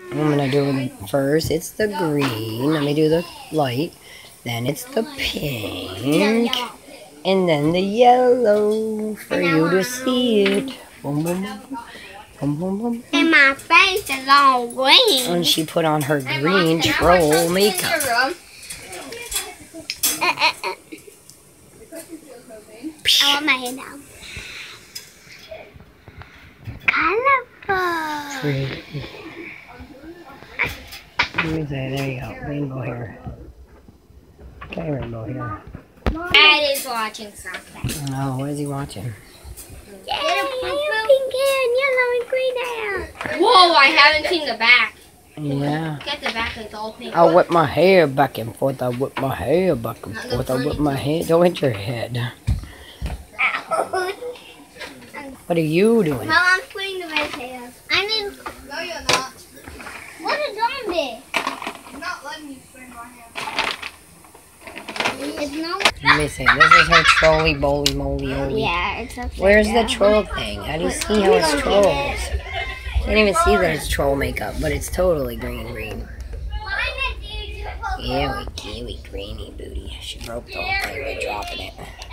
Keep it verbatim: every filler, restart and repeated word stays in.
I'm gonna do it first. It's the green. Let me do the light. Then it's the pink. And then the yellow for you to see it. Boom, boom, boom. Boom, boom, boom. And my face is all green. And she put on her green troll makeup. Uh, uh, uh. I want my hair down. Colorful. Pretty. Let me say, there you go. Rainbow hair. Okay, rainbow hair. Dad is watching something. Oh, what is he watching? Yeah, pink hair and yellow and green hair. Whoa, I haven't seen the back. Yeah. Get the back, it's all pink. I whip my hair back and forth. I whip my hair back and forth. I whip my hair. Don't hit your head. What are you doing? Mom, I'm putting the red hair. I need. No, you're not. What a zombie. I'm not letting you spring my hair. It's not. Let me see. This is her trolly boly moly oly. Yeah, it's upside Where's down. the troll thing? How do you see how it's trolls? Can't even see that it's troll makeup, but it's totally green green. Yeah, we kiwi greeny booty. She broke the whole thing by dropping it.